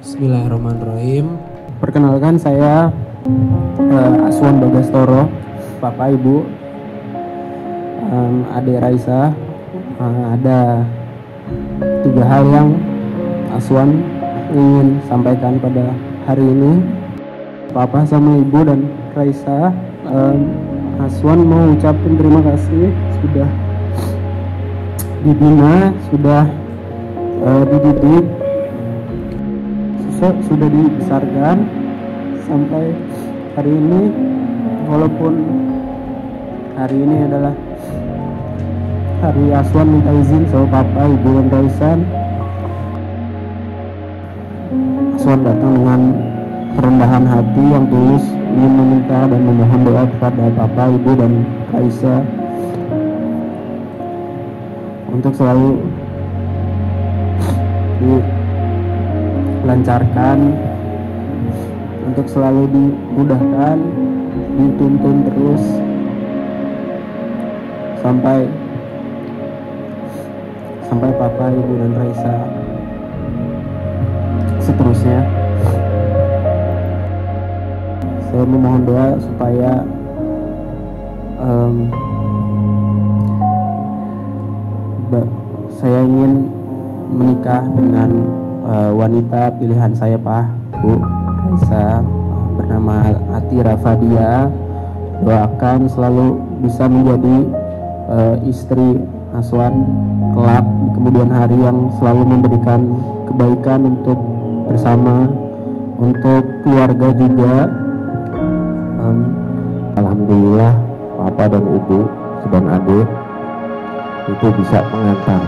Bismillahirrahmanirrahim. Perkenalkan saya Aswan Bagastoro, Bapak Ibu, Adik Raisa. Ada 3 hal yang Aswan ingin sampaikan pada hari ini. Papa sama Ibu dan Raisa, Aswan mau ucapin terima kasih sudah dibina, sudah dididik, sudah dibesarkan sampai hari ini. Walaupun hari ini adalah hari Aswan minta izin sama Papa, Ibu, dan Raisan, Aswan datang dengan kerendahan hati yang tulus ingin meminta dan memohon doa kepada Papa, Ibu, dan Raisa untuk selalu dilancarkan, untuk selalu dimudahkan, dituntun terus sampai Papa, Ibu, dan Raisa seterusnya. Saya memohon doa supaya saya ingin menikah dengan wanita pilihan saya, Pak, Bu, Raisa, bernama Atira Fadia. Doakan selalu bisa menjadi istri Aswan kelak di kemudian hari, yang selalu memberikan kebaikan untuk bersama, untuk keluarga juga. Alhamdulillah Papa dan Ibu dan adik itu bisa mengantar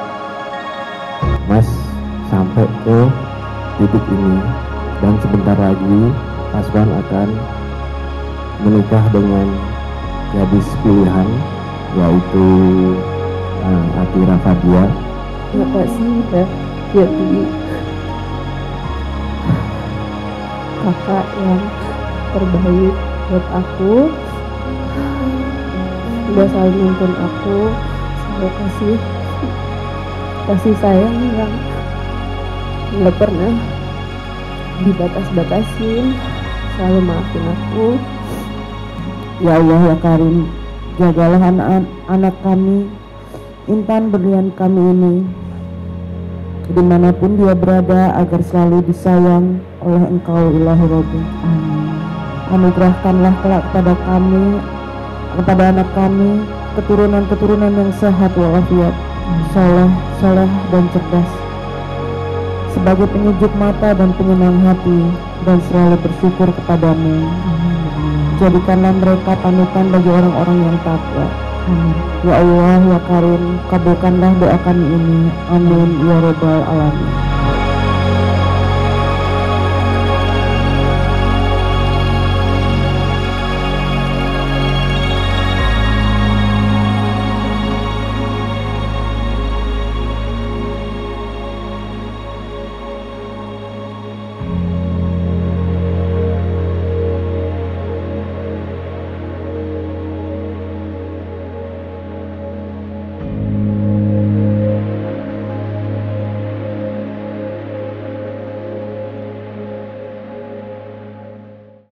Mas sampai ke titik ini, dan sebentar lagi Aswan akan menikah dengan gadis pilihan, yaitu Atira Fadia. Terima kasih udah jadi kakak yang terbaik buat aku, udah selalu nonton aku, selalu kasih sayang yang nggak pernah dibatas-batasin, selalu maafin aku. Ya Allah ya Karim, jagalah anak kami, Intan berlian kami ini, dimanapun dia berada, agar selalu disayang oleh Engkau Ilahi Rabbi. Anugerahkanlah kelak kepada kami, kepada anak kami, keturunan-keturunan yang sehat walafiat, soleh dan cerdas, sebagai penyejuk mata dan penyenang hati, dan selalu bersyukur kepadamu. Jadikanlah mereka panutan bagi orang-orang yang takwa. Ya Allah ya Karim, kabulkanlah doa kami ini. Amin ya Rabbal Alamin.